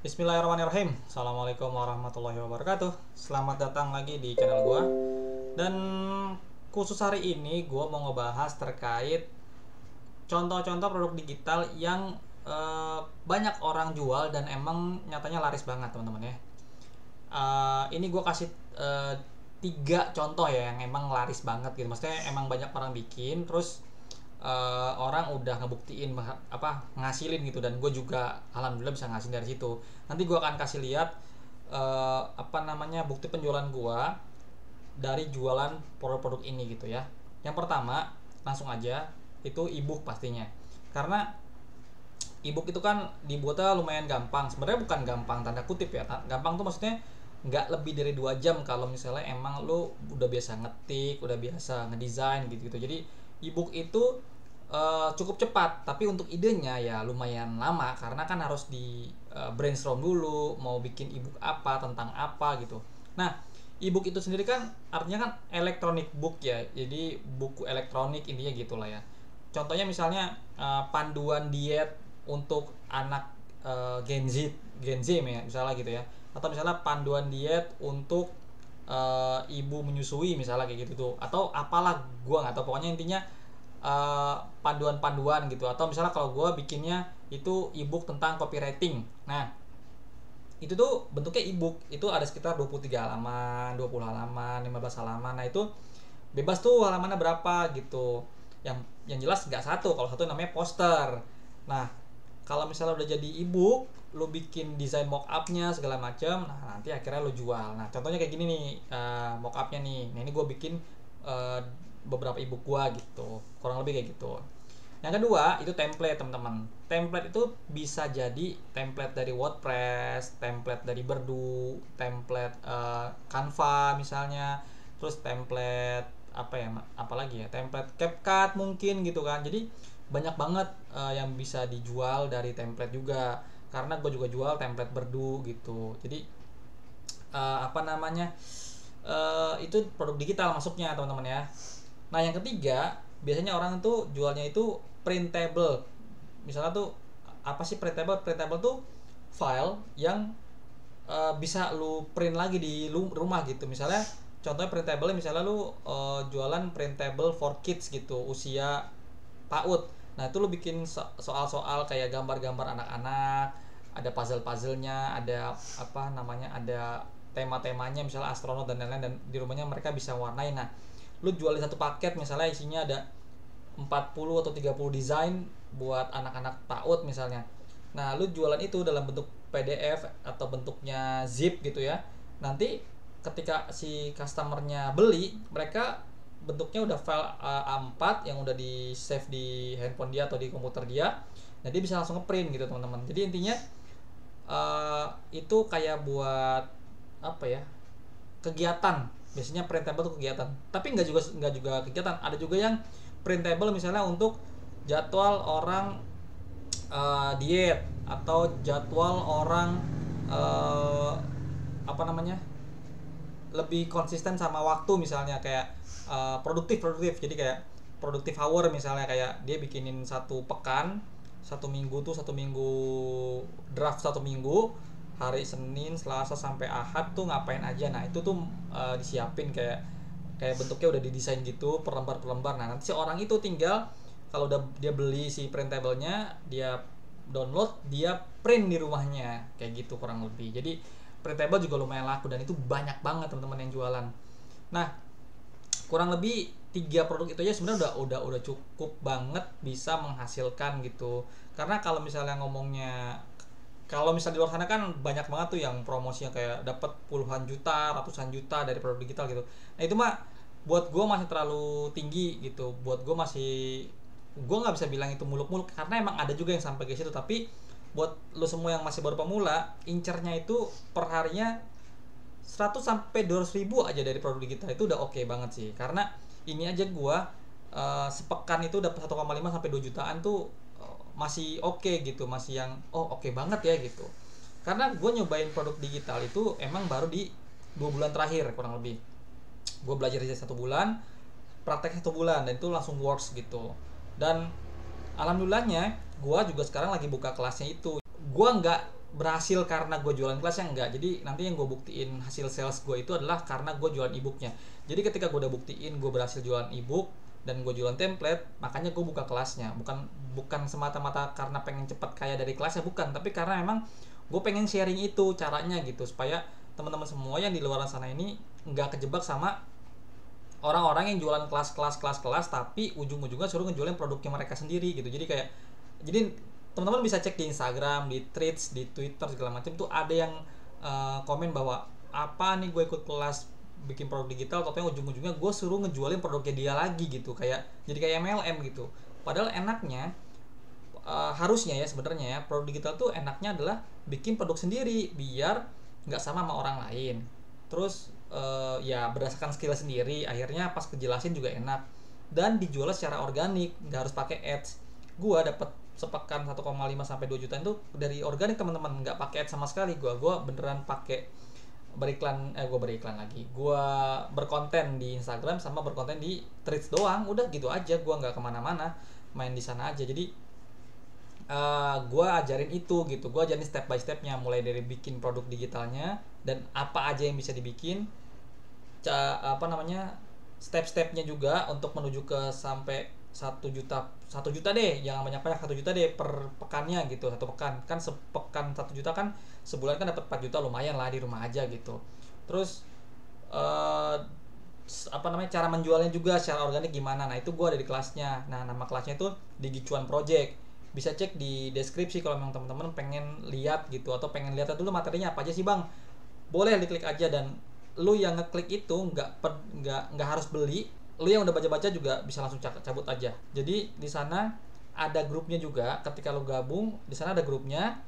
Bismillahirrahmanirrahim. Assalamualaikum warahmatullahi wabarakatuh. Selamat datang lagi di channel gua. Dan khusus hari ini gua mau ngebahas terkait contoh-contoh produk digital yang banyak orang jual dan emang nyatanya laris banget, teman-teman ya. Ini gua kasih 3 contoh ya yang emang laris banget gitu. Maksudnya emang banyak orang bikin, terus orang udah ngebuktiin ngasilin gitu, dan gue juga alhamdulillah bisa ngasilin dari situ. Nanti gue akan kasih lihat bukti penjualan gue dari jualan produk-produk ini gitu ya. Yang pertama, langsung aja, itu ebook pastinya. Karena ebook itu kan dibuatnya lumayan gampang. Sebenarnya bukan gampang tanda kutip ya. Gampang tuh maksudnya nggak lebih dari 2 jam kalau misalnya emang lo udah biasa ngetik, udah biasa ngedesain gitu-gitu. Jadi ebook itu cukup cepat, tapi untuk idenya ya lumayan lama karena kan harus di brainstorm dulu mau bikin ebook apa, tentang apa gitu. Nah, ebook itu sendiri kan artinya kan electronic book ya, jadi buku elektronik intinya gitulah ya. Contohnya misalnya panduan diet untuk anak Gen Z ya, misalnya gitu ya, atau misalnya panduan diet untuk ibu menyusui misalnya kayak gitu tuh, atau apalah gua nggak tahu, pokoknya intinya panduan-panduan gitu. Atau misalnya kalau gue bikinnya itu ebook tentang copywriting, nah itu tuh bentuknya ebook, itu ada sekitar 23 halaman, 20 halaman, 15 halaman. Nah itu bebas tuh halamannya berapa gitu. Yang jelas nggak satu, kalau satu namanya poster. Nah kalau misalnya udah jadi ebook, lo bikin desain mockupnya segala macam, nah nanti akhirnya lo jual. Nah contohnya kayak gini nih, mockupnya nih. Nah ini gue bikin beberapa ebook gua gitu, kurang lebih kayak gitu. Yang kedua itu template, teman-teman. Template itu bisa jadi template dari WordPress, template dari Berdu, template Canva misalnya, terus template apalagi ya, template CapCut mungkin gitu kan. Jadi banyak banget yang bisa dijual dari template juga, karena gue juga jual template Berdu gitu. Jadi itu produk digital masuknya, teman-teman ya. Nah yang ketiga, biasanya orang tuh jualnya itu printable. Misalnya tuh apa sih printable? Printable tuh file yang bisa lu print lagi di rumah gitu. Misalnya contohnya printable, misalnya lu jualan printable for kids gitu, usia PAUD. Nah itu lu bikin soal-soal kayak gambar-gambar anak-anak, ada puzzle-puzzlenya, ada ada tema-temanya, misalnya astronot dan lain-lain, dan di rumahnya mereka bisa warnain. Nah lu jualin satu paket misalnya isinya ada 40 atau 30 desain buat anak-anak PAUD misalnya. Nah lu jualan itu dalam bentuk PDF atau bentuknya zip gitu ya. Nanti ketika si customernya beli, mereka bentuknya udah file A4 yang udah di save di handphone dia atau di komputer dia. Nah dia bisa langsung ngeprint gitu, teman-teman. Jadi intinya itu kayak buat kegiatan. Biasanya printable untuk kegiatan, tapi nggak juga kegiatan. Ada juga yang printable misalnya untuk jadwal orang diet, atau jadwal orang lebih konsisten sama waktu, misalnya kayak produktif. Jadi kayak produktif hour, misalnya kayak dia bikinin satu pekan, satu minggu draft, satu minggu hari Senin, Selasa sampai Ahad tuh ngapain aja. Nah itu tuh disiapin kayak bentuknya udah didesain gitu per lembar. Nah nanti si orang itu tinggal kalau udah dia beli si printable-nya, dia download, dia print di rumahnya kayak gitu kurang lebih. Jadi printable juga lumayan laku, dan itu banyak banget teman-teman yang jualan. Nah kurang lebih 3 produk itu aja sebenarnya udah cukup banget bisa menghasilkan gitu. Karena kalau misalnya di luar sana kan banyak banget tuh yang promosinya kayak dapat puluhan juta, ratusan juta dari produk digital gitu. Nah itu mah buat gue masih terlalu tinggi gitu. Buat gue nggak bisa bilang itu muluk-muluk, karena emang ada juga yang sampai ke situ. Tapi buat lo semua yang masih baru pemula, incernya itu per harinya 100 sampai 200 ribu aja dari produk digital, itu udah oke banget sih. Karena ini aja gue sepekan itu dapat 1,5 sampai 2 jutaan tuh masih oke gitu, masih yang oke banget ya gitu. Karena gue nyobain produk digital itu emang baru di 2 bulan terakhir kurang lebih. Gue belajar aja 1 bulan, praktek 1 bulan, dan itu langsung works gitu. Dan alhamdulillahnya gue juga sekarang lagi buka kelasnya itu. Gue nggak berhasil karena gue jualan kelasnya, enggak. Jadi nanti yang gue buktiin hasil sales gue itu adalah karena gue jualan ebooknya. Jadi ketika gue udah buktiin gue berhasil jualan ebook dan gue jualan template, makanya gue buka kelasnya. Bukan semata-mata karena pengen cepat kaya dari kelasnya, bukan, tapi karena memang gue pengen sharing itu caranya gitu, supaya teman-teman semua yang di luar sana ini nggak kejebak sama orang-orang yang jualan kelas tapi ujung-ujungnya suruh ngejualin produknya mereka sendiri gitu. Jadi teman-teman bisa cek di Instagram, di Threads, di Twitter segala macam tuh ada yang komen bahwa apa nih gue ikut kelas bikin produk digital tapi ujung-ujungnya gue suruh ngejualin produknya dia lagi gitu, jadi kayak MLM gitu. Padahal enaknya harusnya ya sebenarnya ya, produk digital tuh enaknya adalah bikin produk sendiri biar nggak sama orang lain. Terus ya berdasarkan skill sendiri, akhirnya pas kejelasin juga enak dan dijual secara organik, nggak harus pakai ads. Gua dapat sepekan 1,5 sampai 2 juta itu dari organik teman-teman, nggak pakai ads sama sekali. Gua beneran pakai beriklan lagi. Gua berkonten di Instagram sama berkonten di Threads doang, udah gitu aja. Gua nggak kemana-mana, main di sana aja. Jadi gue ajarin itu gitu, gue ajarin step by stepnya, mulai dari bikin produk digitalnya dan apa aja yang bisa dibikin, step-stepnya juga untuk menuju ke sampai 1 juta deh, jangan banyak-banyak, 1 juta deh per pekannya gitu, 1 pekan kan, sepekan 1 juta kan, sebulan kan dapat 4 juta, lumayan lah di rumah aja gitu. Terus cara menjualnya juga secara organik gimana, nah itu gue ada di kelasnya. Nah nama kelasnya itu Digicuan Project, bisa cek di deskripsi kalau memang teman-teman pengen lihat gitu, atau pengen lihat dulu materinya apa aja sih bang, boleh diklik aja. Dan lu yang ngeklik itu nggak harus beli, lu yang udah baca-baca juga bisa langsung cabut aja. Jadi di sana ada grupnya juga, ketika lu gabung di sana ada grupnya.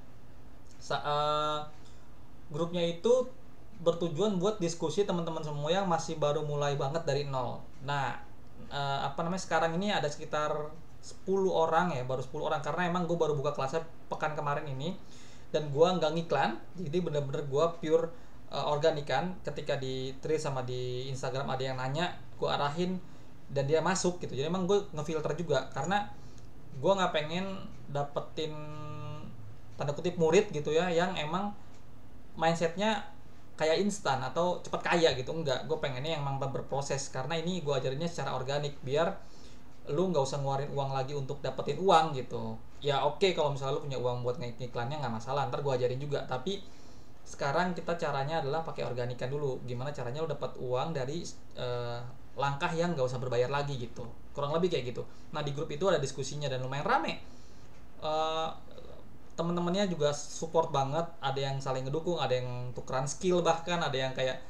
Grupnya itu bertujuan buat diskusi teman-teman semua yang masih baru mulai banget dari nol. Nah sekarang ini ada sekitar 10 orang ya, baru 10 orang karena emang gue baru buka kelasnya pekan kemarin ini, dan gue nggak ngiklan, jadi bener-bener gue pure organikan. Ketika di Threads sama di Instagram ada yang nanya, gue arahin dan dia masuk gitu. Jadi emang gue ngefilter juga, karena gue nggak pengen dapetin tanda kutip murid gitu ya yang emang mindsetnya kayak instan atau cepat kaya gitu. Enggak, gue pengennya yang emang berproses, karena ini gue ajarinnya secara organik biar lu nggak usah ngeluarin uang lagi untuk dapetin uang gitu. Ya oke, kalau misalnya lu punya uang buat ngiklannya nggak masalah, ntar gue ajarin juga. Tapi sekarang kita caranya adalah pakai organikan dulu. Gimana caranya lu dapat uang dari langkah yang nggak usah berbayar lagi gitu, kurang lebih kayak gitu. Nah di grup itu ada diskusinya dan lumayan rame. Temen-temennya juga support banget, ada yang saling ngedukung, ada yang tukeran skill, bahkan ada yang kayak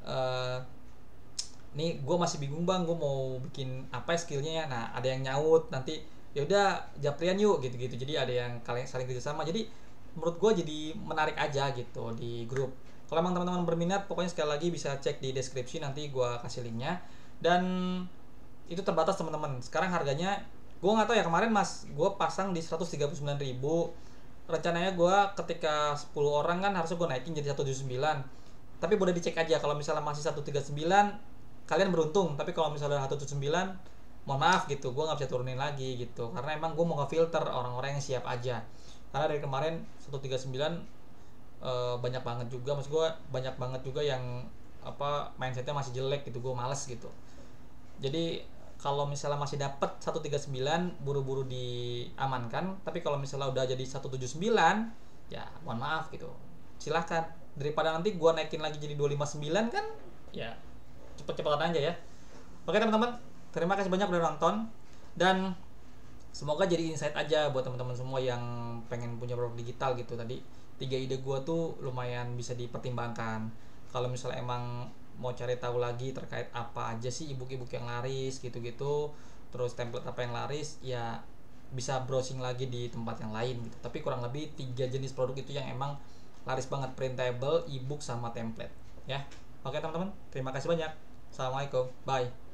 nih gue masih bingung bang, gue mau bikin apa skillnya ya. Nah ada yang nyaut nanti, ya udah japrian yuk gitu-gitu. Jadi ada yang kalian saling kerjasama. Jadi menurut gue jadi menarik aja gitu di grup. Kalau emang teman-teman berminat, pokoknya sekali lagi bisa cek di deskripsi, nanti gue kasih linknya. Dan itu terbatas teman-teman. Sekarang harganya gue nggak tahu ya, kemarin gue pasang di 139.000. Rencananya gue ketika 10 orang kan harusnya gue naikin jadi 179. Tapi boleh dicek aja, kalau misalnya masih 139 kalian beruntung, tapi kalau misalnya 179 mohon maaf gitu, gue nggak bisa turunin lagi gitu, karena emang gue mau ngefilter orang-orang yang siap aja. Karena dari kemarin 139 banyak banget juga, maksud gue banyak banget juga yang mindsetnya masih jelek gitu, gue males gitu. Jadi kalau misalnya masih dapat 139 buru-buru diamankan, tapi kalau misalnya udah jadi 179 ya mohon maaf gitu, silahkan, daripada nanti gue naikin lagi jadi 259 kan, ya cepet-cepetan aja ya. Oke teman-teman, terima kasih banyak udah nonton, dan semoga jadi insight aja buat teman-teman semua yang pengen punya produk digital gitu. Tadi 3 ide gue tuh lumayan bisa dipertimbangkan. Kalau misalnya emang mau cari tahu lagi terkait apa aja sih ebook yang laris gitu-gitu, terus template apa yang laris, ya bisa browsing lagi di tempat yang lain gitu. Tapi kurang lebih 3 jenis produk itu yang emang laris banget, printable, ebook sama template ya. Oke teman-teman, terima kasih banyak. Assalamualaikum, bye.